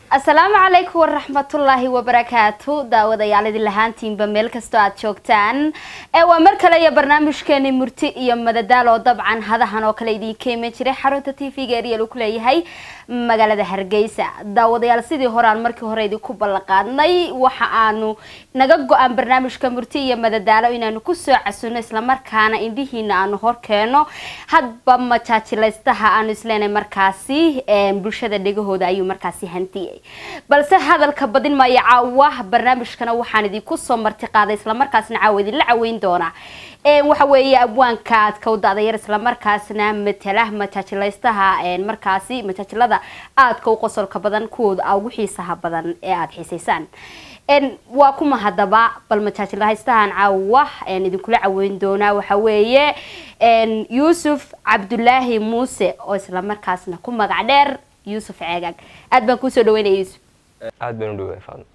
السلام عليكم ورحمة الله وبركاته داود يالد لهانتين بميل كستو عاد شوكتان ومركلا يا برنامج كاني مرتي يا مددالو طبعا هذا هنو كلا يدين كيمي جري حروتا تيفي غيري لوكلاي هاي magaalada Hargeysa daawadayaal sidii horaan markii hore idin ku balqaadnay waxa aanu naga go'an barnaamijka murti iyo madadaalo inaanu ku soo casuuno isla markaana indhihiina aanu horkeeno hadba majaajilaystaha aanu isleenay markaasi bulshada dhagahooda ayuu markaasi hantiyay balse hadalka badin ma yaawa barnaamijkana waxaan idin ku soo marti qaaday isla markaasna caawidi la caweyn doona waxa weeye abwaankaad ka wadaada yar isla markaasna matalaha majaajilaystaha markaasi majaajilada aadka u qosolka badan kuwooda ugu xiisaha badan ee aad xiisaysaan waa kuma hadaba bal majaajilaystahan caawa idinkula caweyn doona waxa weeye Yuusuf Cabdullaahi Muuse oo isla markaasna ku magac dheer Yuusuf Ceegaag aad baan ku soo dhaweynay Yuusuf aad baan u dhaweey faan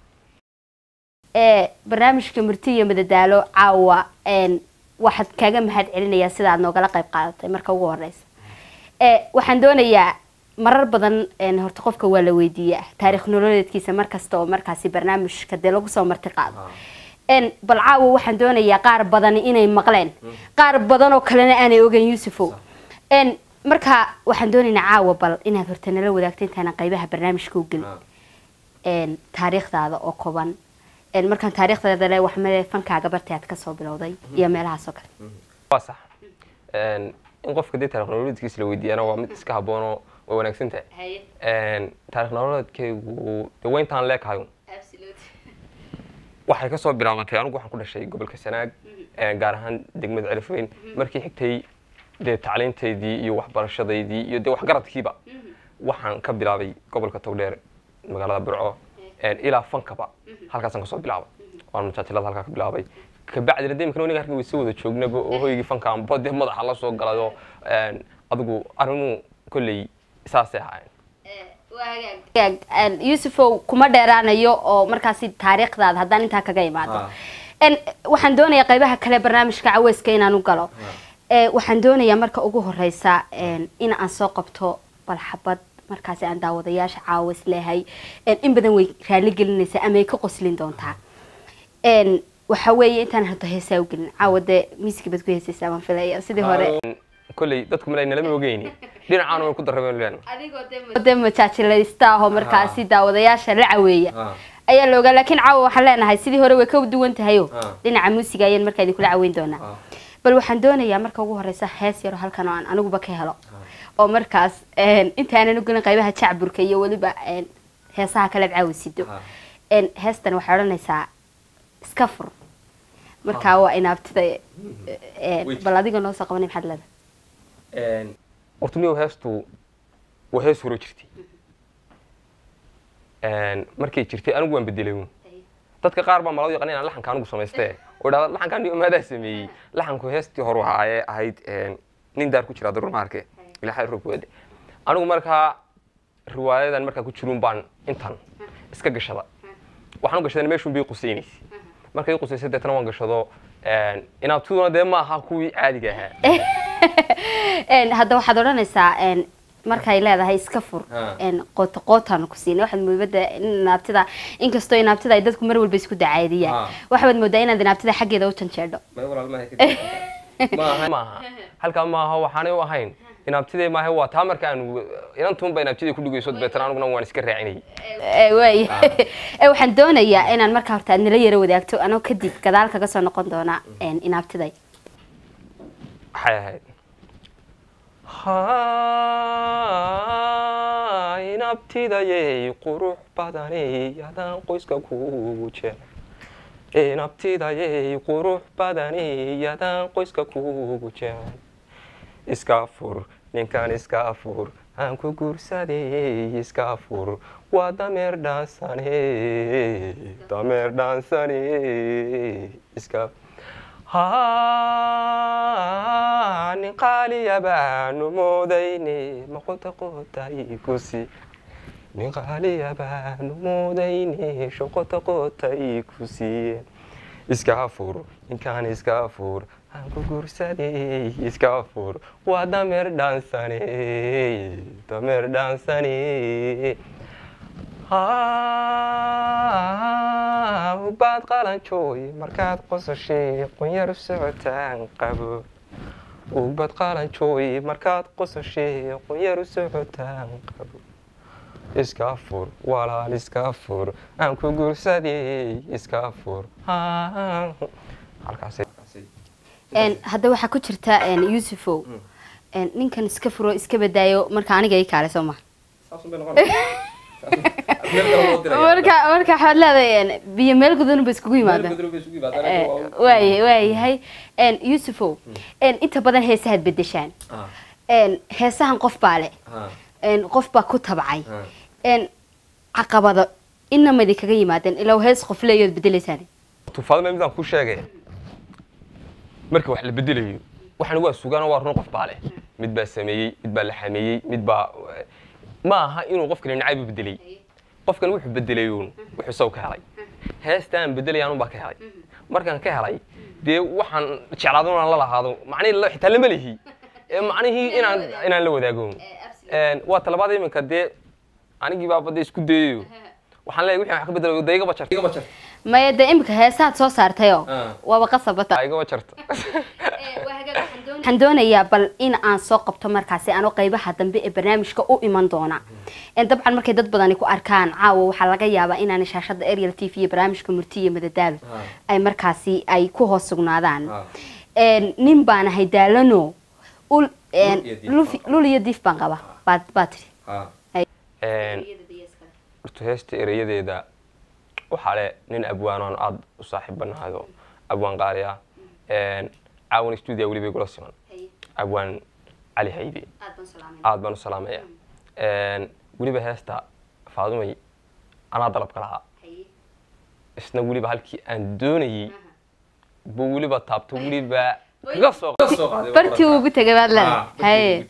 barnaamijka murti iyo madadaalo caawa waxaad kaaga mahad celinaya sida aad noogala qayb qaadatay marka ugu horeysa waxaan doonayaa marar badan horta qofka waa la weydiiyaa taariikh nololeedkiisa markasta oo markaasi barnaamijka de lagu soo marti qaado bal caawa waxaan doonayaa qaar badan inay maqleen qaar badan oo kalena aanay ogeyn Yuusufow marka waxaan doonaynaa caawa bal inaad horta nala wadaagto intaana qaybaha barnaamijka u gelin taariikhdaada oo kooban markaan taariikhdeeda le wax meel fankaaga bartay aad ka soo bilowday iyo meelahaas oo kale waa sax in qofka dee taariikh nololeedkiisa la weydiiyana waa mid iska habboon oo wanaagsan tahay taariikh nololeedkaygu daweyntaan leekahayo waxay ka soo bilaabatay anigu waxaan ku dhashay gobolka Sanaag gaar ahaan degmada Celifweyn markii xigtay dee tacliinteedii iyo waxbarashadeedii iyo dee waxgaradkiiba waxaan ka bilaabay gobolka Togdheer magaalada Burco ilaa fankaba halkaas aan ka soo bilaabay waan majaajilada halka ka bilaabay ka bacdi deemkan waniga harkii way soo wada joognaba oo hoygii fanka aan bad madaxa la soo galayo adigu arrimu kulli saasay ahaayeen Yuusufow kuma dheeraanayo oo markaasi taariikhdaada haddaan inta kaga imaado waxaan doonayaa qaybaha kale barnaamijka caweyska inaan u galo waxaan doonayaa marka ugu horeysa in aan soo qabto bal xabad markaasi aan daawadayaasha caawis leeyahay in badan way raali gelinaysa ama ay ka qoslin doontaa waxa weeye intaan hadda heesaa u gelin caawade miiska bad ku heesaysaa waan filaya sidii hore kulli dadku malayna lama ogeeyni dhinacaan oo ku darabeen leen adigoo de majaajilaysta oo markaasi daawadayaasha la caweeya ayaa looga laakiin caawa waxaan leenahay sidii hore way ka duwan tahay dhinaca muusiga ayaan markaa idin kula caweyn doonaa bal waxaan doonayaa marka ugu horeysa hees yar halkan oo aan aniguba ka helo oo markaas inta aanan u gelin qaybaha jacburka iyo waliba heesaha kala caawisido heestan waxay oranaysaa iska fur marka waa inaabtida bal adiga noo soo qabanay maxad leedahay ortumiyo heestu waa hees hore jirtay markay jirtay anigu waan bedelay dadka qaar baa malad yaqaan inaan laxanka anigu samaystay oo dhaad laxankan iyo maada sameeyay laxanku heestii hore waxa ay ahayd nin daar ku jira daruur markay ilaahay rubwade anigu markaa riwaayadan markaa ku jiruun baan intan iska gashada waxaan u gashaday meeshun bay quseynaysi markay quseysay deetana waan gashado inaad tudona de ma aha kuwii caadiga ahaa hadda waxaad oranaysaa markay leedahay iska fur qootaan ku siinay waxaad moodada inaabtida inkastoo inaabtida ay dadku mar walba isku dacaydiyaan waxaad moodaa inaad inaabtida xaggeeda u janjeedho maaha halka maaha waxaanay u ahayn inaabtidee maaha waa taa marka aan inantuun ba inaabtidee ku dhigayso beetan anuguna waan iska raacinay way waxaan doonayaa inaan marka horta aad nala yara wadaagto anoo kadib gadaal kaga soo noqon doona inaabtiday waxay ahayd inaabtidayay qurux badani yadaan qoyska kuugu jecel inaabtidayay qurux badani yadaan qoyska kuugu jecel iska fur ninkan iska fur aan ku guursaday iska fur waa dameer dhaansane iska nin qaaliya baanu moodayne maqota qotay kusi nin qaaliya baanu moodayne shaqota qotay kusi iska fur ninkan iska fur aan ku guursaday iska fur waa dameer dhaansane baad qalanjooy markaad qososhay qunyar u socotaan qabo ubad qalanjooy markaad qososhay qunyar u socotaan qabo iska fur walaal iska fur aan ku guursaday iska fur halkaas hadda waxaa ku jirta Yuusufow ninkan iska furo iska badaayo marka aniga ay kaale Soomaa marka waxaad leedahay biyo meel gudan bay iskugu yimaadaan waayahay Yuusufow inta badan heesaha bedeshaan heesahan qof baa leh qof baa ku tabcay caqabado inamadi kaga yimaadeen ilaa hees qof leeyahay bedelaysaan tufaadma midaan ku sheegay marka wax la bedelayo waxaan waa sugaan waa run qof baa leh mid baa sameeyay mid baa la xameeyay mid baa ma aha inuu qofkan nacayb bedelay qofkan wuxuu bedelayoon wuxuu soo ka helay heestaan bedelayaan baa ka helay markaan ka helay dee waxaan jeclaadona la lahaado macnaheedu xitaa lama lihi macnaheedu inaan la wadaago waa talabaad iminka dee anigii baa bada isku dayayo waxaan leeyahay wixii wax ka bedelayo dayga bajar ma yada imka heesaad soo saartayo waaba qasabata ayga bajarta waxaan doonayaa bal in aan soo qabto markaasi aan qaybaha dambe ee barnaamijka u iman doona dabcan markay dad badan ku arkaan caawa waxa laga yaabaa in aan shaashada Ariel TV iyo barnaamijka Murti iyo Madadaalo ay markaasi ay ku hoos sugnaadaan nin baan ahay daalano luliya diif baan qaba baatri heesta erayadeeda waxaa le nin abwaanoon aad u saaxiibanaado abwaan qaaliya عاون استوديو ولي بيقولوا سيمان عوان علي هيدي عاد بنو سلامية ولي بهاستا فاضمي أنا ضرب كلها إسنا ولي بهالكي أندوني بولي بتابت ولي ب قصو برتي وقلت جبال لا هاي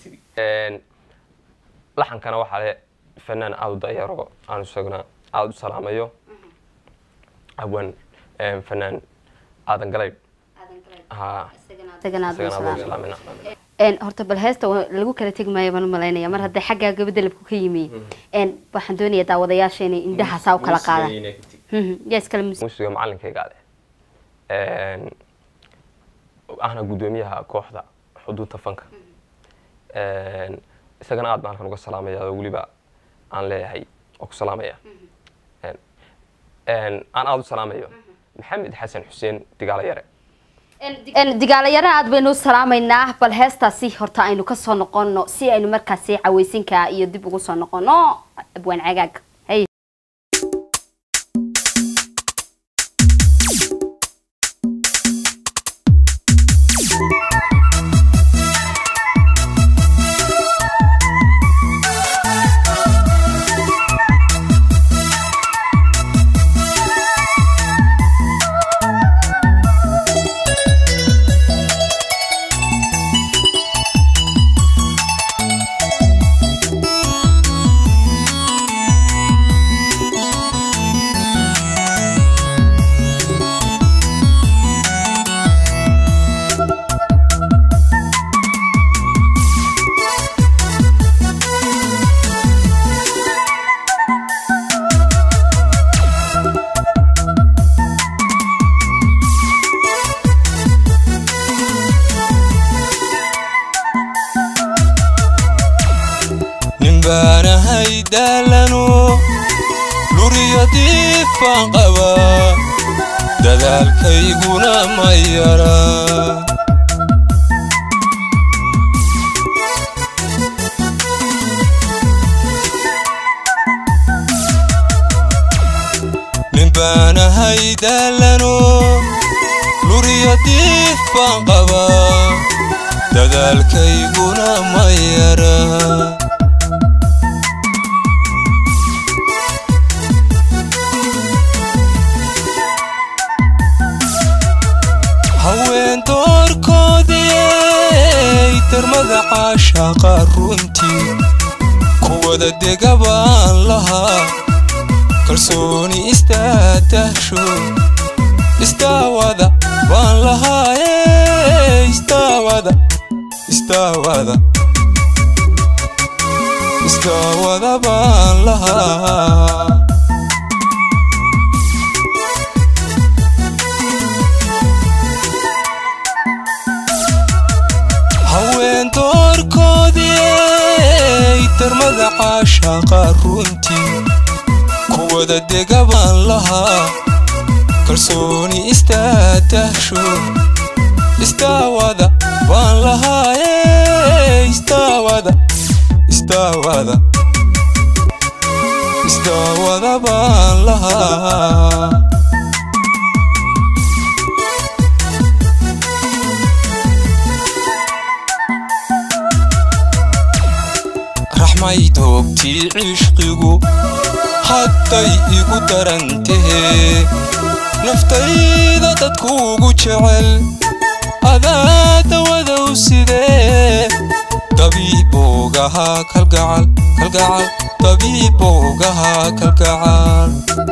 لحن كان واحد فنان عود دايرو أنا سجنا عود سلامية عوان فنان آدم قليب horta bal heesta lagu kala tegmaayo baan u maleynaya mar hadda xagga gabadalabku ka yimi waxaan doonayaa daawadayaasha inay indhaha saa u kala qaadaan yes kala muusiga macallinkayga ahna gudoomiyaha kooxda xuduudta fanka isagana aad baan uga salaamayaa waliba aan leeyahay oo ku salaamaya aan aad u salaamayo maxamed xasan xuseen digaala yare digaala aad baynu salaamaynaa bal heestaasi horta aynu ka soo noqono si aynu markaasi caweysinka iyo dib ugu soo noqono abwaan cagaag hay dadaalkayguna ma yara nin baan ahay daalano luriya diif baan qabaa dadaalkayguna ma yara عاشق runtii kuwada degabaan lahaa kalsooni istaataasho istaawada baan lahaa istaawada baan lahaa wada degaban lahaa kalsooni istaatahsho istawada baan lahaa istawada baan lahaa raxmay doobtii cishqigu hadday igu darantahee naftayda dadkuugu jecel adaa dawadow sidee dabiiboogahaa kalgacal dabiiboogahaa kalgacal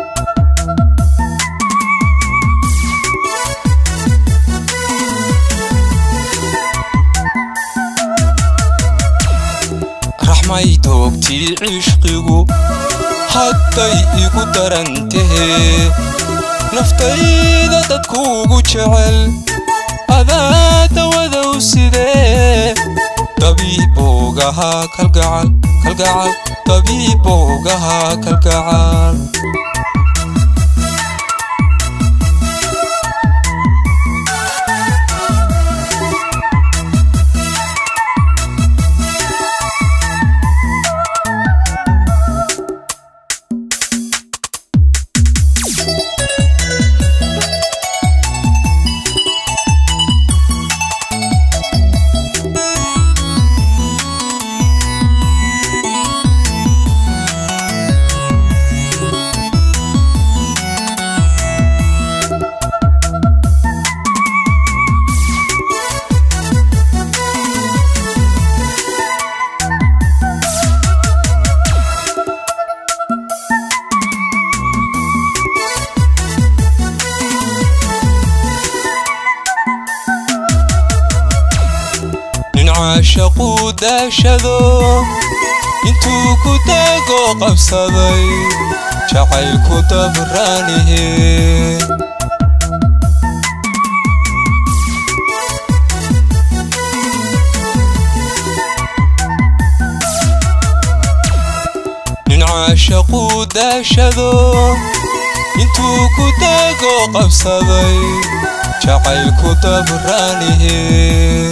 raxmay doobtii cishqigu hadday igu darantahee naftayda dadkuugu jecel adaa dawadow sidee dabiiboogahaa kalgacal dabiiboogahaa kalgacal عاشقو داشدو انتو كتاقو قبصدي جعيلكو دبرانيه عاشقو داشدو انتو كتاقو قبصدي جعيلكو دبرانيه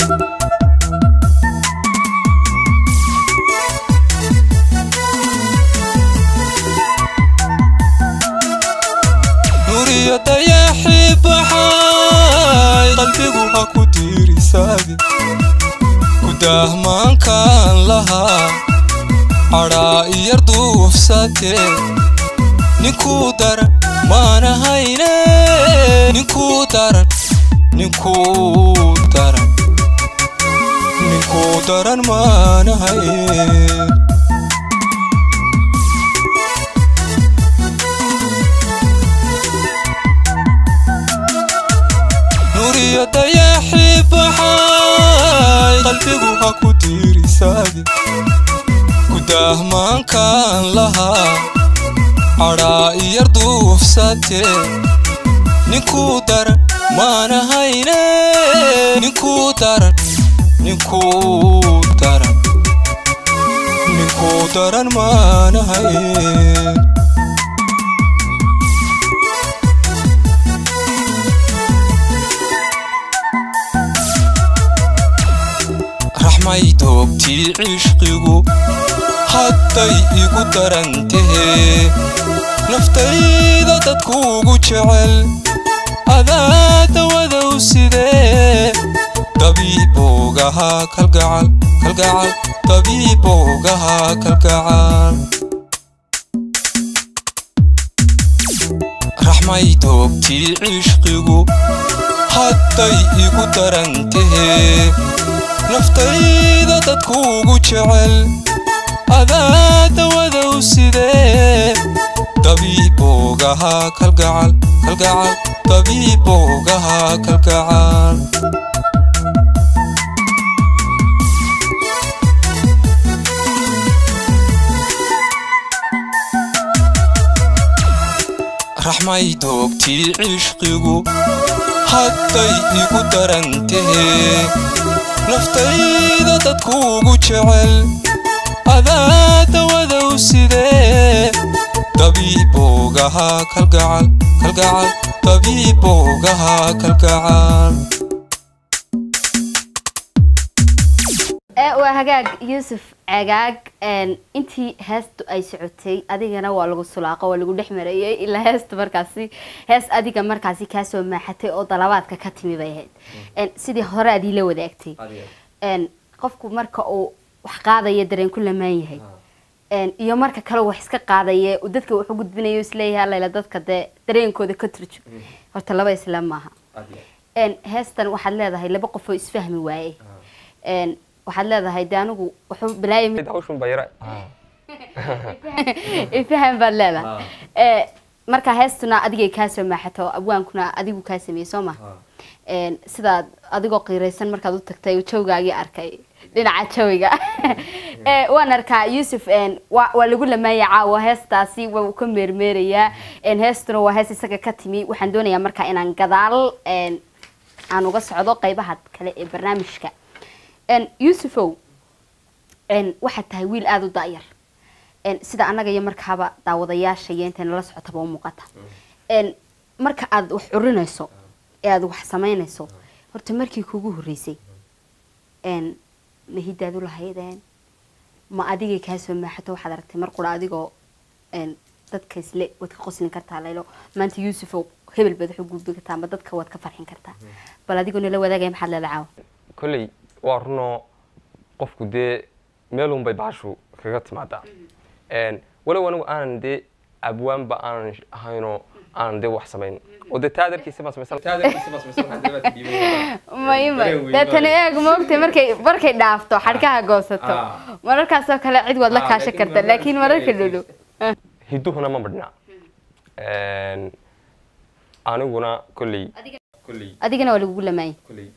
يا حب حاي قلبي هاكو ديري ساقي كده ما كان لها عرائي يردوف ساتي نكو دار ما نهينا نكو دار ما نهينا يا حب حاي قلبي هاكو ديري ساقي كده ما كان لها عرائي يردوف ساتي نكو دار ما نهينا نكو دار ما نهينا raxmay doobtii cishqigu hadday igu darantahee naftayda dadkuugu jecel adaa dawadow sidee dabiiboogahaa kalgacal dabiiboogahaa kalgacal raxmay doobtii cishqigu hadday igu darantahee naftayda dadkuugu jecel adaa dawadow sidee dabiiboogahaa kalgacal dabiiboogahaa kalgacal raxmay doobtii cishqigu hadday igu darantahee naftayda dadkuugu jecel adaa dawadow sidee dabiibooga tabiibowgaha kalgacal kalgacal tabiibowgaha kalgacal waa hagaag Yuusuf Cagaag intii heestu ay socotay adigana waa lagu sulaaqo waa lagu dhexmarayay ilaa heestu markaasi hees adiga markaasi ka soo maaxatay oo dalabaadka ka timi bay ahayd sidii hore adii la wadaagtay qofku marka uu wax qaadaya dareen ku lamaan yahay iyo marka kale wax iska qaadaya oo dadka wuxuu gudbinayo isleeyahay layla dadka dareenkooda ka turjo horta laba islaam maaha heestan waxaad leedahay laba qof oo isfahmi waayay waxaad leedahay daanigu wuxuu bilaayay hawshan bayra ifaham baad leedahay marka heestuna adigay ka soo maaxato abwaankuna adigu ka sameeyay Soomaa sida adigoo qiiraysan markaad u tagtay jawgaagii arkay dhinaca jawiga waan arkaa Yuusuf waa lagu lamaayay caawa heestaasi waa ku meermeeraya heestuna waa hees isaga ka timi waxaan doonayaa marka inaan gadaal aan uga socdo qaybaha kale ee barnaamijka Yuusufow waxa tahay wiil aad u daayar sida anaga iyo markaaba daawadayaasha yeentana la socotaba u muuqata marka aad wax urinayso ee aad wax sameynayso horta markii kugu horeysay nahidaadu lahaydeen ma adiga ka soo maaxato waxaad aragtay mar qura adigoo dadka isle wad ka qoslin kartaa laylo maanta Yuusufow hebel bad wuxuu gudbi kartaa ma dadka wad ka farxin kartaa bal adigoo nala wadaagay maxaad leedahay kolley waa runo qofku dee meelun bay baashu kaga timaadaa walow anigu aanan dee abwaanba aanan ahayno aan dee wax samayn oo dee taadarkiisa ma samaysan dadana eeg moogtay markay dhaafto xadhkaha goosato mararkaasoo kale cid waad la kaashan karta laakiin mararka dhulu hiduhuna ma badhna aniguna kolley adigana waa lagu lamaayay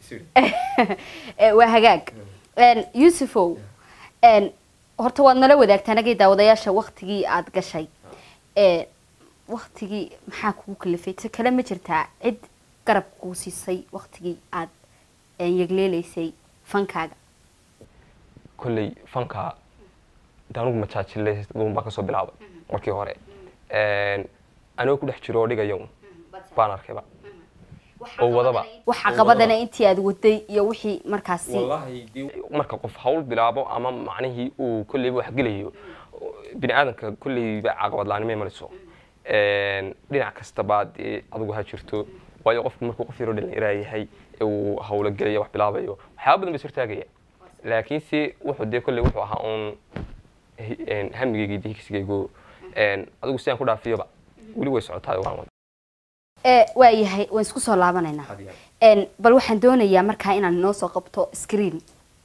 waa hagaag Yuusufow horta waad nala wadaagtaa nagay daawadayaasha waqtigii aad gashay waqtigii maxaa kugu kalifay kala ma jirtaa cid garab ku siisay waqtigii aad yagleelaysay fankaaga kolley fanka daanigu ma jaajilay goon baa ka soo bilaabay markii hore anoo ku dhex jiro dhigayo baan arkayba oo wadaba waxa qabadana intii aad waday iyo wixii markaasi wallahi marka qof hawl bilaabo ama macnihii uu kolley wax galayo bini aadanka kolley ba caqabad laanimay mariso dhinac kasta baad adigu ha jirto waayo qofku markuu qof yaro dhalin yahay uu hawlo galaya wax bilaabayo waxyaabo badan bay surtaagaya laakiin si wuxuu dee kolley wuxuu ahaa on hamigeyga diigsigeygu adigu si aan ku dhaafiyoba weli way socotaa waan wada waa yahay waan isku soo laabanaynaa bal waxaan doonayaa markaa inaan noo soo qabto screen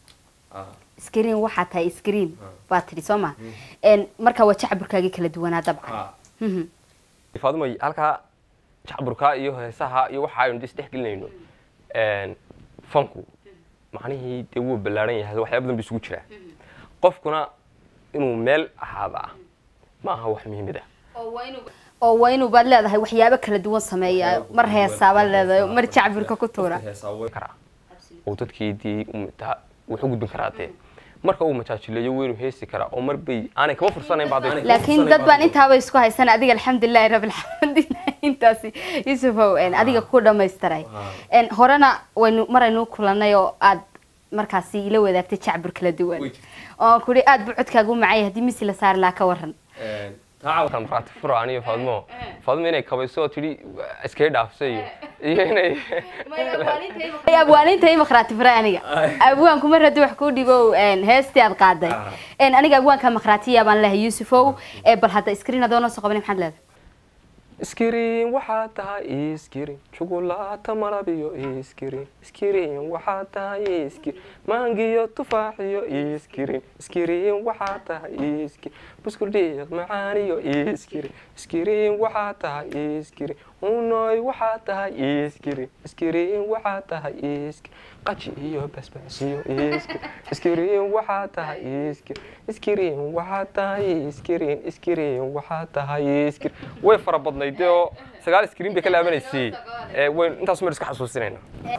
waxa tahay screen baa tiri Soomaa marka waa jacburkaagii kala duwanaa dabcan Faadumay halka jacburka iyo heesaha iyo waxa aynu dhex gelinayno fanku macnihii dee wuu balaaran yahay waxyaabo badan isugu jira qofkuna inuu meel ahaada ma aha wax muhiim ah oo waynu baad leedahay waxyaabo kala duwan sameeyaa mar heesaaba leedahay mar jacburka ku tuura oo dadkeedii wuxuu gudbin karaa dee marka uu majaajileeyo weenu heesi karaa oo marbay aanay kaba fursanayn baad laakiin dad baan intaaba isku haysan adiga alxamdulillaah rabbil aalamiin intaasi Yuusufow adiga ku dhameystiray horena waynu maraynu kulanay oo aad markaasi ila wadaagtay jacbur kala duwan oo kuri aad bucudkaagu macay hadii misi la saar la ka waran تعاون مرات فراني فاضمو إني كبيسو تري إسكيد أفسي يعني يا أبوانين تي مخرات فراني أبوان كم مرة دوح كودي بو إن هستي القاضي إن أنا أبوان كمخراتية بان له يوسفو بل حتى إسكرين هذول سقبني محل هذا إسكرين وحتى إسكرين شوكولاتة مرابيو إسكرين وحتى إسكرين مانجيو تفاحيو إسكرين وحتى إسكرين بسكوتيات معانيو إسكرين وحتى إسكرين ونوي وحتى إسكرين وحتى قاتشيو بسبسيو إسكرين وحتى إسكرين وحتى إسكرين وحتى ويفر بدنا يديو سجال سكرين بكلا منسي وين أنت أسمع رزق حسوسين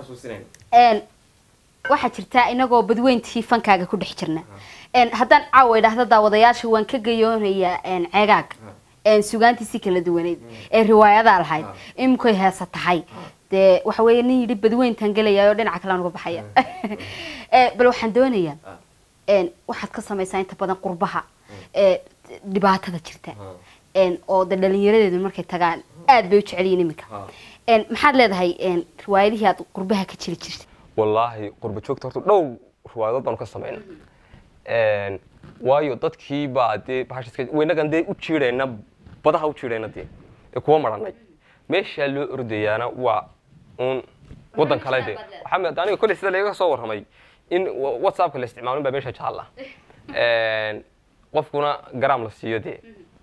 waxaa jirtaa inagoo badweyntii fankaaga ku dhex jirna haddaan caawa idhaahdo daawadayaasha waan ka gayoonaya ceegaag sugaantiisi kala duwaneed ee riwaayada lahayd imkoy heesa tahay dee waxa weeye nin yidhi badweyntan gelaya oo dhinaca kale aan uga baxaya bal waxaan doonayaa waxaad ka samaysaa inta badan qurbaha dhibaatada jirta oo de dhalinyaradeedu markay tagaan aad bay u jecel yihiin iminka maxaad leedahay riwaayadihii aad qurbaha ka jiri jirtay wallaahi qurba joogta horta dhow riwaayadood baanu ka samayna waayo dadkii baa dee bahashiska weynagan dee u jiidhayna badaha u jiidhayna dee ee kuwa maranay meeshaa loo ordayaana waa un waddan kale dee waxaa aniga kolley sida laga soo warramay in whatsappka la isticmaalin baa meesha jaalla qofkuna garaam la siiyo dee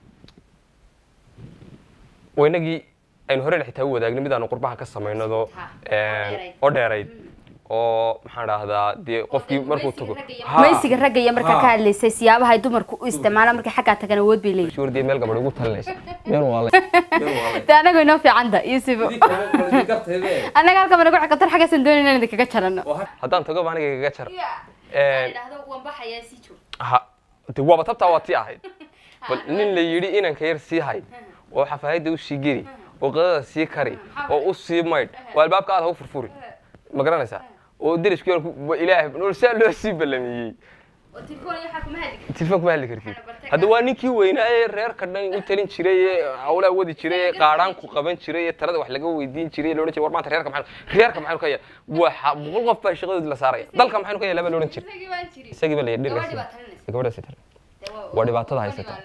waynagii aynu hore xitaa u wadaagna midaanu qurbaha ka samaynado oo dheerayd oo maxaan dhahdaa dee qofkii markuu tago maysiga ragga iyo markaa ka hadlaysay siyaabaha ay dumarku u isticmaalaan markay xaggaa tagan awood bay leeyihiin shurdii meel gabadh ugu talinaysa meel waale taa anagu inoo fiicanta Yusuf anaga halka mana ku xaqatar xaggasan doonayna inaan kaga jarano haddaan tago baan aniga kaga jar idhaahdo waan baxayaa si joog ha de waaba tabtaa waa tii ahayd bal nin la yidhi inanka yar sii hay oo xafaayadda u sii geli oo qadada sii kari oo u sii maydh oo albaabka aad ha u furfuri ma garanaysaa oo derisku ilaahay noloshaa loo sii ballamiyey telefoon kuma hadli kartid hadda waa ninkii weynaa ee reerka dhan u talin jiray ee hawlaa wadi jiray ee qaadhaan ku qaban jiray ee talada wax laga weydiin jiray loodhan jiray war maanta reerka maxaynu ka yahay waa boqol qof baa shaqadoodii la saaraya dalka maxaynu ka yahay laba loodhan jiray isagii baa la yidhi gabadhaasi tar waa dhibaatada haysata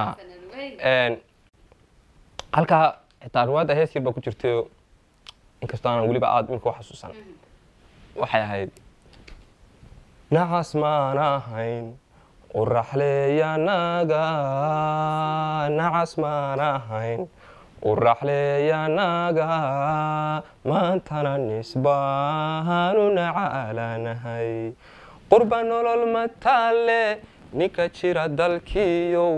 ha halkaa xitaa riwaayadda hees yar baa ku jirtay inkastoo aanan weliba aad imika u xasuusan waxay ahayd nacas maan ahayn uraxleeyanaga nacas maan ahayn uraxleeyanaga maantana nisbaanu nacaalanahay qurba nolol mataale ninka jira dalkiyow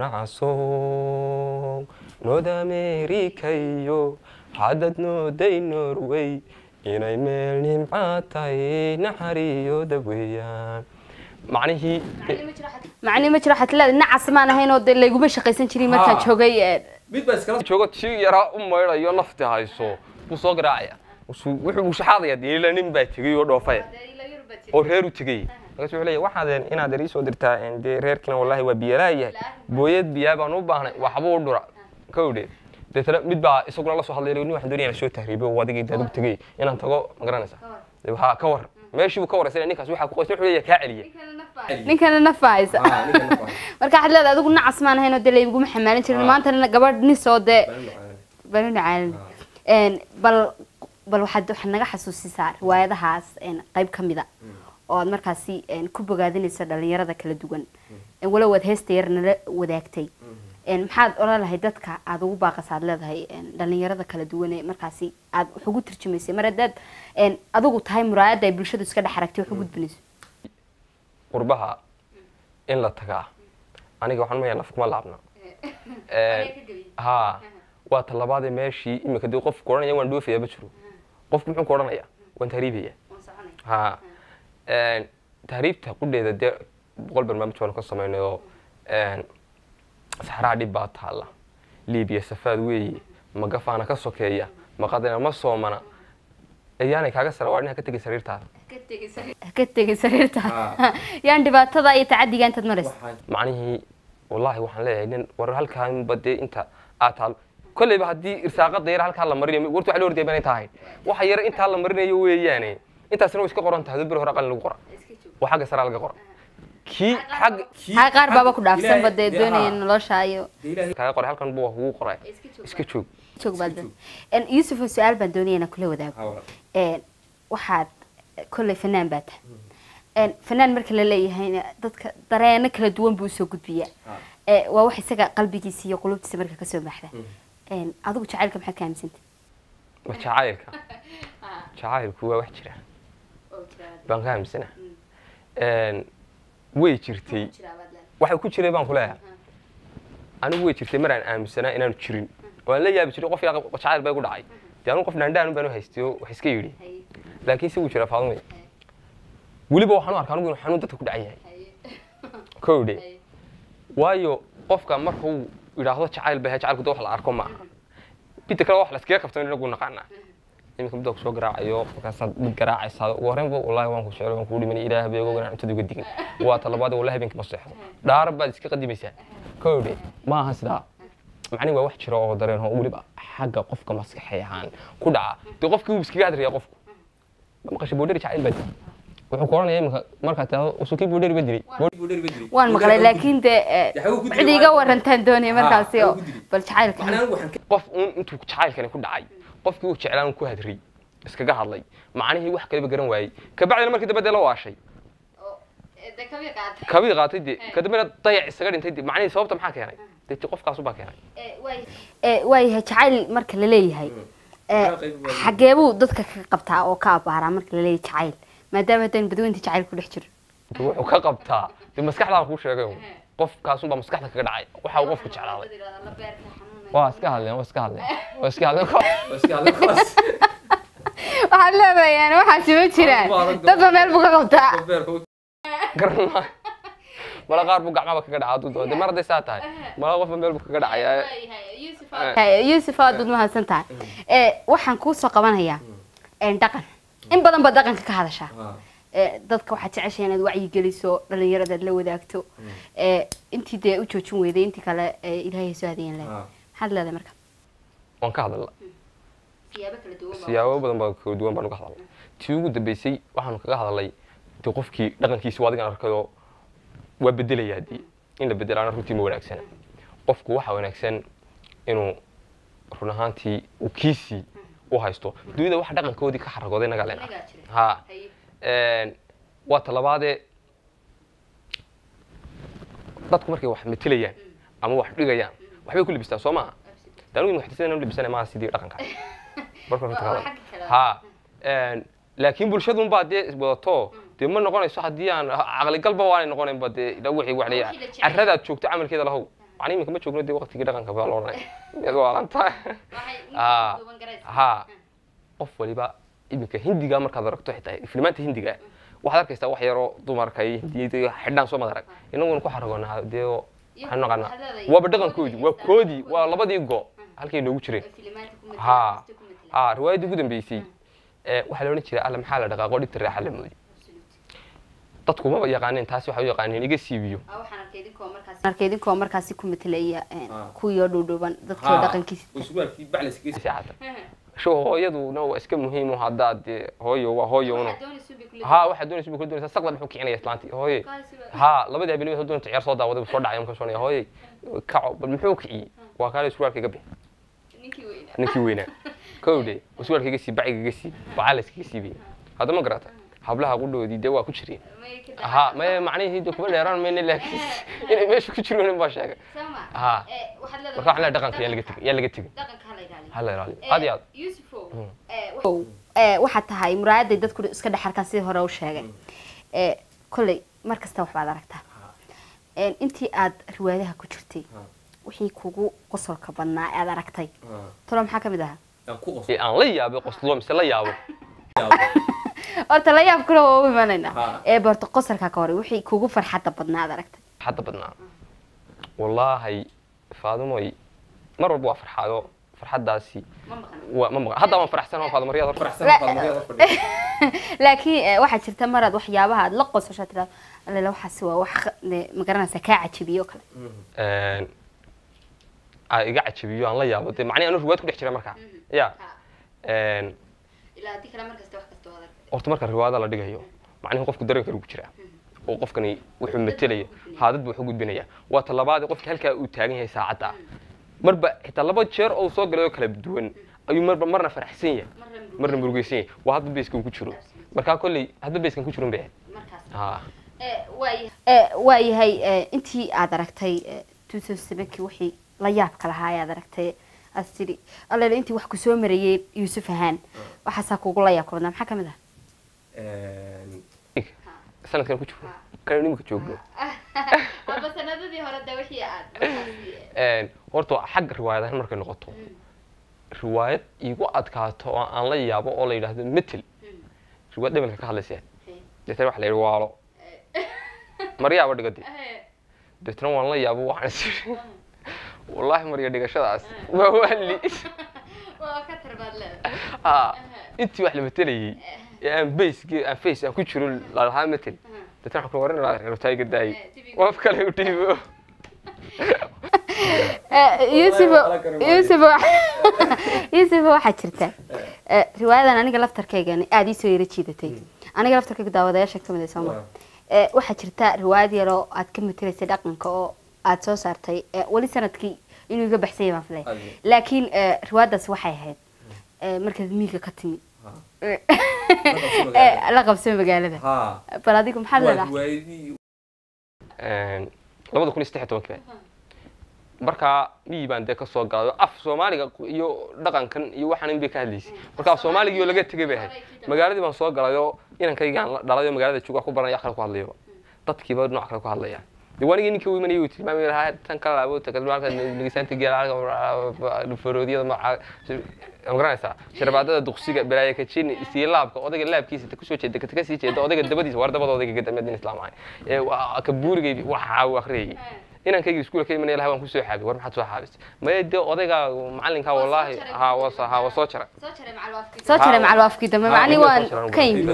nacasow nood ameerikayo haddad nooday norway inay meel nimca tahay naxariyo daweeyaan macnihii ma jiro xatlada nacas maan ahayn oo layguma shaqaysan jirin markaan joogay mid baa iskala joogo tii yaraa u maydhayo nafti hayso buu soo garaacaya wuxuu shaxaadaya diila nin baa tegay oo dhoofay oo reer u tegay markaas wuxuu leeyahay waxaadeen inaad ii soo dirtaa dee reerkina wallaahi waa biyalaayahay booyad biyaa baan u baahnay waxba u dhura kawdhe deetana mid baa isaguna la soo hadlay nin waxaan doonaya inaan soo tahriibo oo adigii daad u tegay inaan tago ma garanaysaa ha ka war meeshii buu ka waraysanay ninkaas waxaa ku qoysay wuxuu leeyahay kaa celiya ninkana nafaysa marka xad leedahay adigu nacas maan ahayn oo dee layguma xamaalin jirin maantana gabadh nin soo dee baluna caalin bal waxaad naga xasuusisaa riwaayadahaas qayb ka mida oo aad markaasi ku bogaadinayso dhalinyarada kala duwan walow aad heesta yar nala wadaagtay maxaad oran lahayd dadka aad ugu baaqasaad leedahay dhalinyarada kala duwan ee markaasi aad wax ugu turjumaysay mar haddaad adigu tahay muraayadda ay bulshadu iska dhex aragtay wax u gudbinayso qurbaha in la tagaa aniga waxaan mayaa naf kuma laabna ha waa talabaadee meeshii imika dee qofku odhanaya waan dhoofayaa ma jiro qofku muxuu ku odhanaya waan tahriibaya ha tahriibta qudheeda dee boqol barnaamij baanu ka samaynayo saxraha dhib baa taalla liibiya safaad weeye magafaana ka sokeeya maqadina ma soomana ayaanay kaaga sara waa inaad ka tegay sariirtaada ka tegay sariirtaada yaan dhibaatada iyo tacadiga intaad maraysa macnihii wallaahi waxaan leeyahay nin war halkaan badee inta aad taal kolleyba haddii irsaaqada yar halkaa la marinayo warta waxa loo ordaya inay tahay waxa yar intaa la marinayo weeyaane intaasna way iska qoran tahay bir hore qalin lagu qora waa xagga sare laga qora kii xag qaar baaba ku dhaafsan badee doonayeen nolosha iyo kaaga qoray halkan buu ugu qoray iska joog baad Yusuf su'aal baan doonayna kula wadaago waxaad kulli fanaan baad fanaan marka la leeyahay dadka dareeno kala duwan buu soo gudbiyaa waa wax isaga qalbigiisa iyo qulubtiisa marka ka soo baxda adigu jacaylka maxaad ka aaminsantahay ma jacaylku waa wax jira baan ka aaminsanahay way jirtay waxa ku jiray baan ku leeyahay anigu way jirtay maraan aaminsanaa inaanu jirin waan la yaabi jiray qof yaa jacayl bay ku dhacay dee anigu qof dhaandhaan baan u haystay wax iska yidhi laakiin si uu jira faadumay weliba waxaan u arkaa anigu inuu xanuun dadka ku dhacan yahay kowdhe waayo qofka markuu yiraahdo jacayl baa jacaylku wax la arko ma bidda kale wax la iskaga qabto inagu naqaana imika mid soo garaacayo markaas mid garaacaysa ugu horreyn wallahi waan ku jecel waan ku dhiman ilaahay beego garan inta uga digin waa talabaad wallahi habeenkii ma seexdo dhaar baad iska qadimaysaa koodhe ma aha sidaa macni waa wax jiro oo dareen oo waliba xagga qofka maskaxay ahaan ku dhaca dee qofkii uu iskaga hadriya qofku ma qashay boodhari jacayl baa wuxuu koranayay marka taa usukii boodhari ba diray waan maqlay laakiin de cid iga warantaan doonay markaasi oo bal jacaylka qof intuu jacaylkani ku dhacay qofkii uu jeclaan ku hadray iskaga hadlay macnaheedu wax kale ba garan waayay ka bacdina markii dambe la waashay kabi qaatay ka dambe dayac isaga dhintay macnaheedu sababta maxaa keenay dadkii qofkaas u baa keenay way jacayl marka la leeyahay xageebuu dadka ka qabtaa oo ka abaara marka la leeyahay jacayl maadaama hadan badweynta jacayl ku dhex jiro wuxuu ka qabtaa maskaxda ku sheegay qofkaas baa maskaxda kaga dhacay waxa uu qofku jeclaaday waa iska hadleen waxaan leedahay waxaa sima jiraan dadba meel buu ka qabtaa garnaa mala qaar buu gacmaha kaga dhacaa dad wada mar haday saa tahay mala qof meel buu kaga dhacaya Yusuf aad mahadsan tahay waxaan ku soo qabanayaa dhaqan in badan ba dhaqanka ka hadashaa dadka waxa jeceshay inaad wacyi geliso dhalinyarada la wadaagto intii de u joojin weeday intii kale ilaahay soo hadiyeen leh had leedahay marka waan ka hadalnaa siyaabo badan baa kala duwan baan uga hadalnay tii ugu dambeysay waxaan kaga hadalnay de qofkii dhaqankiisa wadigan arkayo waa bedelayaa di in la bedelaana runtii ma wanaagsan qofku waxa wanaagsan inuu run ahaantii uu kiisi u haysto dunida wax dhaqankoodii ka xaragooday naga leena ha waa talabaade dadku markay wax metelayaan ama wax dhigayaan waxbay ku libistaan soo maaha danugu muxtisiina u libisana ma sidii dhaqanka barka ha laakiin bulshadu un baa dee wadato dee ma noqonayso haddii aan caqli galba waanay noqonayn ba dee wixii wax leeyahay carradaad joogto camalkeeda lahow macni iminka ma joogno dee waqtigii dhaqanka baa loo oranay iyadoo aalanta ha qof waliba iminka hindiga markaad aragto xitaa filmaanta hindiga waxaad arkaysaa wax yaroo dumarka iyo hindiyada xidhaan soo madarag inaguna ku xaragoonaa dee waxaan naqaanaa waaba dhaqankoodii waa koodii waa labadii go halkay noogu jireen ha riwaayadii ugu dambeysay waxaa la odhan jiray alla maxaa la dhaqaaqo dhibta raaxa la moodi dadku ma yaqaaneen taasi waxa u yaqaaneen iga siibiyo arkay idinkoo markaasi ku metelaya kuwii dhowdhoban dadkii dhaqankiisa شو هو يدو نو اسك مهم وهذا هو هو ها واحد دون يسبي كل دون استقبل بحكي يعني اسلانتي هو ها لبدا بني دون تعير صودا ودا سو دحايم كسوني هو كعو بالمحوكي وكان سوالك قبي نكي وينا كودي وسوالك قسي بعي قسي بعلس قسي بي هذا ما قراته حبلها قدودي دوا ku jireen aha ma macnaheedu dad kuma dheeraan meena laakiin inay meesha ku jireen baa sheegay ha waxaad leedahay dhaqanka yaa laga tagay hala ilaali hadi aad Yusuf waxa tahay muraayada dadku iska dhaxarka si hore u sheegay kulay markasta wax baad aragtaa intii aad riwaayadaha ku jirtay wixii kugu qosolka badnaa aad aragtay tolo maxaa kamid ah aan la yaabo qoslo mise la yaabo horta la yaab kula oo imanayna barto qosolka ka hor wixii kugu farxada badnaa aad aragtay farxada badnaa wallahi faadumoy mar walba waa farxado farxadaasi ma maqan hadda waan faraxsanahay faadmo riyaad laakiin waxa jirta marad waxyaabaha aad la qosasho tiraad alla waxaasi waa wax ma garanaysa ka cajibiyo kale iga cajibiyo aan la yaabo de macnaheedu anu riwaayad ku dhex jira markaa ya ilaa dikala markasta wax kasta wada horta marka riwaayada la dhigayo macnaheedu qofku dareenka ugu jira oo qofkani wuxuu metelaya haadad buu gudbinaya waa talabaad qofka halka uu taagan yahay saacada marba xitaa laba jeer oo soo galay oo kala duwan ayuu marna faraxsan yahay marna murugaysan yahay waa hadba beeskan ku jiro marka kulli hadba beeskan ku jiro baa markaas waayahay intii aad aragtay 2007 wixii la yaab kala aad aragtay asiri alla intii wax ku soo marayay Yusuf ahaan waxa saa kugu la yaab koodna maxaa kamid ah sanadkan ku jiro kan nimka joogno aba sanadadii hore da wixii aad horta xag riwaayadaha markay noqoto riwaayad igu adkaato oo aan la yaabo oo la yiraahdo metal riwaayad dhabalka ka hadlaysa dadka wax la yiraahdo waalo mariya wadigadii dadna waan la yaabo waxaan والله مريا dhigashadaas waa wali waa ka tarbaad intii wax la metelay aan base aan face aan ku jiro laha metel dadka waxa ku waran rabtay gaday waf kale u dhiibo يوسف waxa jirta riwaayadan aniga laftarkayga aad ii soo yiri jiidatay aniga laftarkayga daawadayaasha kamid Soomaa waxa jirta riwaayad yar oo aad ka matalaysay dhaqanka oo aad soo saartay wali sanadkii inuu iga baxsay ma filay laakiin riwaayadaas waxay ahayd markaad miiga ka timi la qabsay magaalada bal adigu maxaa leedahay 2016 marka miibaan de ka soo gaado af Soomaaliga iyo dhaqankan iyo waxaan in bay ka hadlaysay marka Soomaaliga laga tagay bay ahayd magaaladii baan soo galayo inankaygaan dhalayo magaalada jooga ku baranaya xal ku hadlayo dadkiiba nooc kale ku hadlayaan diiwaanigii ninkii uu imanayay tilmaamay lahaa tan kala laabo takadwaalka nigisaanta geelaaga faroodiyada ma amranaysa shirbaadada duqsiga balaaya ka jin istilaabka odayga laabkiisa ku soo jeeday ka sii jeeday odayga dabadiisa war dabada odayga gadamada islaamay ka buurigay waxa uu akhriyay inankayga iskuulka imanay lahaa waan ku soo xaabay war maxaad soo xaabisay ma yidhi odayga macalinka wallahi ha soo jaray macal waafkii dambe macni waan ka yimid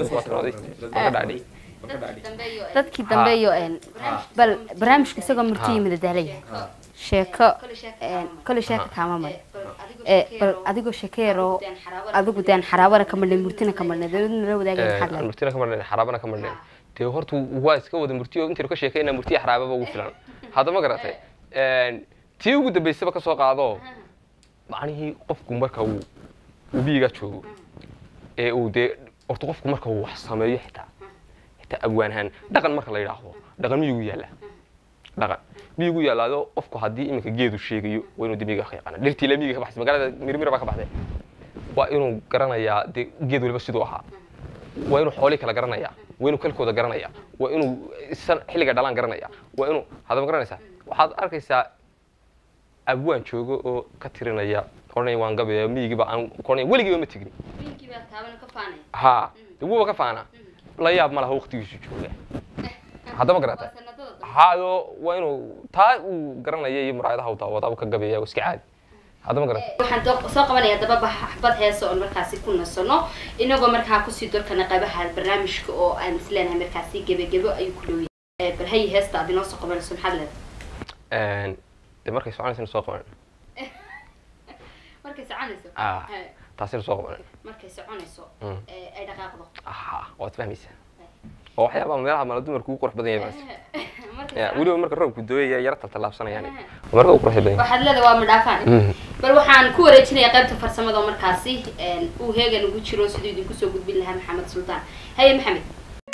dadkii dambe iyo bal barnaamijka isagoo murtiyi madadaalay sheeko kale sheeko kaama mar bal adigoo sheekeero adigu daan xaraabana ka marnay murtina ka marnay dadna la wadaagay xadla murtina ka marnay xaraabana ka marnay tii hortu waa iska wada murtiyo intii ka sheekayna murtiya xaraababa ugu filan hada ma garatay tii ugu dambeysay ka soo qaado macnihii qofku marka uu biiga joogo uu de hortu qofku marka uu wax sameeyo xitaa abwaanahan dhaqan marka la yiraahdo dhaqan miyigu yaala dhaqan miyigu yaalaado qofku hadii iminka geedu sheegayo waa inuu dimiga xaqana dhirtii la miyiga ka baxay magaalada mirmir ba ka baxday waa inuu garanayaa geedu waliba sidoo ahaa waa inuu xooli kala garanayaa waa inuu kalkooda garanayaa waa inuu xilliga dhalaan garanayaa waa inuu hadaba garanaysaa waxaad arkaysaa abwaan joogo oo ka tirinaya qornay waan gabeeyo miyigiba aan qornay waligiiba ma tigin miyigiiba taaban ka faanay ha duuba ka faana la yaab ma laha waqtigiisu jooga hadaba garata hayo waa inuu taa uu garanayay iyo muraayadaha uu daawada ka gabeeyo iska caadi hadaba garata waxaan soo qabanaya dababa xabad heeso oo markaasi ku nasano inagoo markaa ku sii dorkana qaybaha barnaamijka oo aan isleenahay markaasi gabagabo ay ku dhowyay bal hay heesta aad inoo soo qabanayso maxaad leedahay de markay soconayso soo qaban markay soconayso taasina soo qaban markay soconayso ay dhaqaaqdo waad fahmaysaa oo waxyaaba meelaha mala dumarku ugu qurux badan yahay waliba marka roobku dooyay yar talaabsanayaan marka ugu qurux badan waxaad leedahay waa madhaafaan bal waxaan ku wareejinayaa qaybta farsamada oo markaasi uu heegan ugu jiro sidoo idinku soo gudbin lahaa Maxamed Sultaan haye Maxamed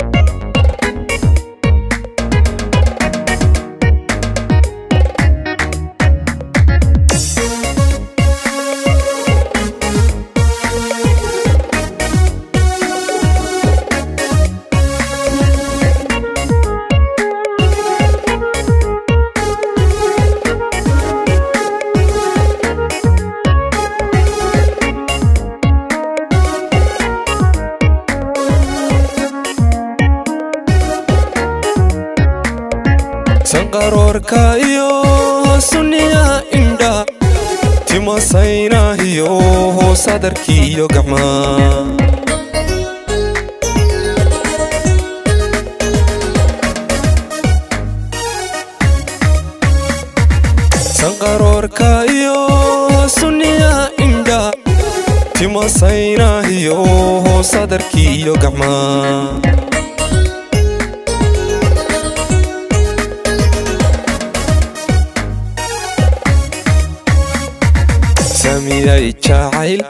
sanqaroorka iyo sunniya indha timasayna iyo sadarkii iyo gacmaa sanqaroorka iyo sunniya indha timasayna iyo sadarkii iyo gacmaa samiyay jacayl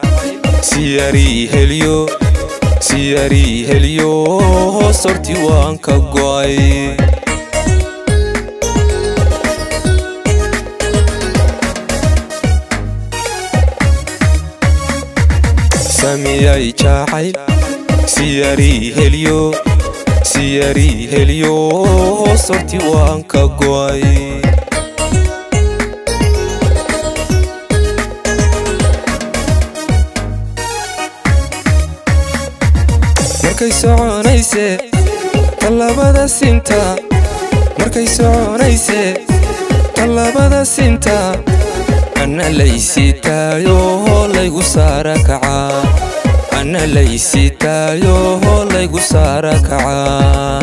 siyari heliyo sorti waan ka go'ay samiyay jacayl siyari heliyo sorti waan ka go'ay markay soconayse talabada sinta markay soconayse talabada sinta أنا ليسي تايو ليغو سارة كعا أنا ليسي تايو ليغو سارة كعا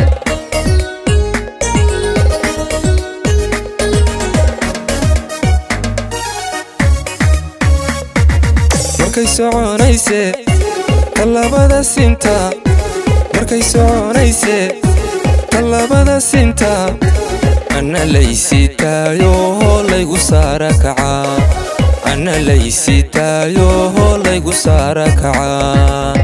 markay soconayse talabada sinta markay soconayse talabada sinta ana laysitaayo laygu saara kaca ana laysitaayo laygu saara kaca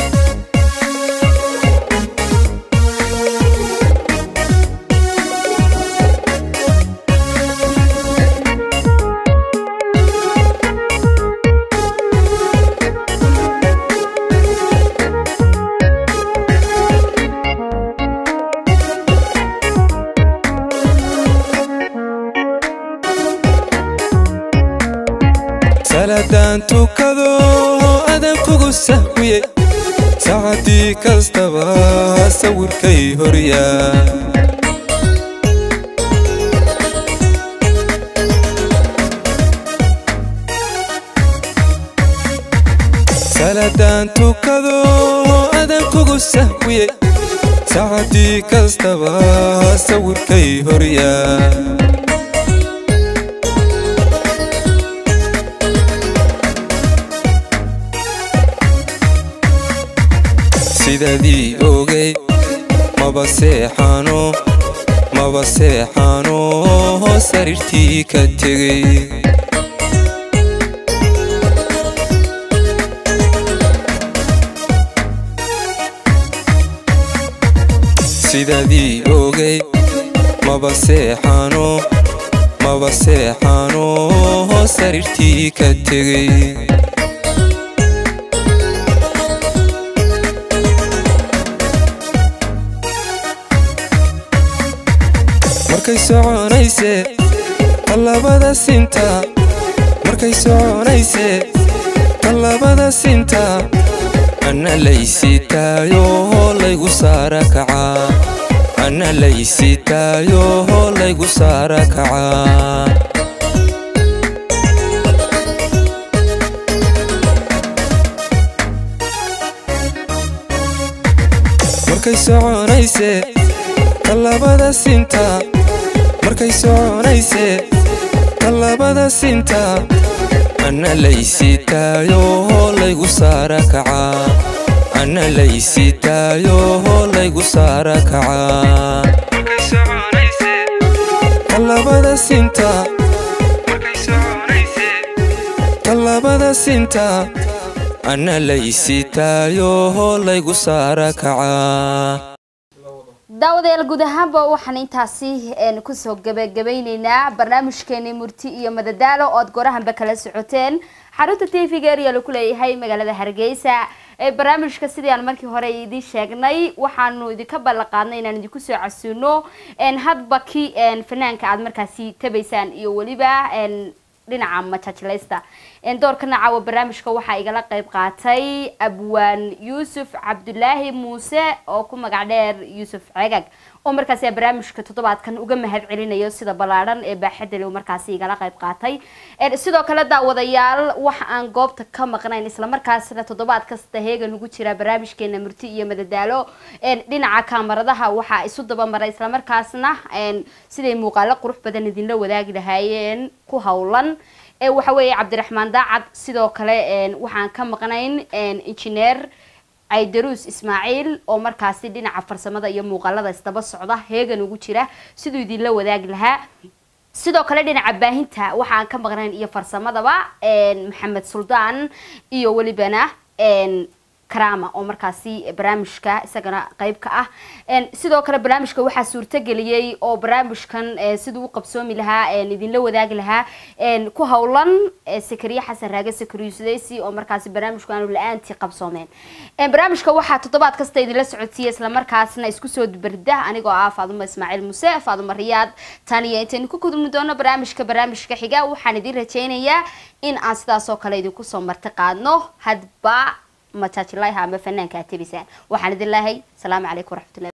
saladaan tukado adan kugu sahwiye saacadii kastaba sawirkay horyaa saladaan tukado adan kugu sahwiye saacadii kastaba sawirkay horyaa sidadii ogay maba seexano sariirtii ka tegay sidadii ogay maba seexano sariirtii ka tegay markay soconayse talabada sinta markay soconayse talabada sinta ana laysitaayo laygu saara kaca ana laysitaayo laygu saara kaca markay soconayse talabada sinta markay soconayse talabada sinta ana laysitaayo laygu saara kaca ana laysitaayo laygu saara kaca markay soconayse talabada sinta markay soconayse talabada sinta ana laysitaayo laygu saara kaca daawadayaal guud ahaanba waxaan intaasi kusoo gabagabaynaynaa barnaamijkeeni murti iyo madadaalo oo aad goorahanba kala socoteen xarunta TV-ga ee lagu leeyahay magaalada Hargeysa barnaamijka sidii aan markii hore idin sheegnay waxaanu idinka balaqaadnay inaan idinku soo casuuno hadba ki fanaanka aad markaasi tabaysaan iyo waliba dhinaca matachleysta doorkana caawa barnaamijka waxa igala qayb qaatay abwaan Yuusuf Cabdullaahi Muuse oo ku magac dheer Yuusuf Cagag oo markaasi barnaamijka toddobaadkan uga mahad celinayo sida balaaran ee baaxadda leh markaasi igala qayb qaatay sidoo kale daawadayaal wax aan goobta ka maqnayn isla markaasna toddobaad kasta heegan ugu jira barnaamijkeena murti iyo madadaalo dhinaca kaamaradaha waxa isu daba maray isla markaasna siday muuqaalo qurux badan idin la wadaagi lahaayeen ku hawlan waxa weeye Cabdiraxmaan Daacad sidoo kale waxaan ka maqnayn engineer Aydarus Ismaaciil oo markaasi dhinaca farsamada iyo muuqaalada isdaba socda heegan ugu jira sidoo idin la wadaagi lahaa sidoo kale dhinaca baahinta waxaan ka maqnayn iyo farsamadaba Maxamed Suldaan iyo walibana كرامة أو مركزي برامج كا سجنا قريب كا سيدو كلا برامج كا واحد صورته جليي أو برامج كان سيدو قبسومي لها ندين له وداق لها كهولن سكرية حسن راجع سكرية سداسي أو مركزي برامج كانوا الآن تي قبسومين برامج كا واحد تطبيقات كستي دي لسعودية سلا مركزنا إسكوسود برده أنا جوا فاضل إسماعيل موسى فاضل رياض تانية تنكو كده مدونا برامج كحجة وحندير هتشينية إن أصلا سو كلا يدوكو مرتقانه هاد با ما تشاتلاي ها ما فنان كاتبيسان وحنا دلهي السلام عليكم ورحمة الله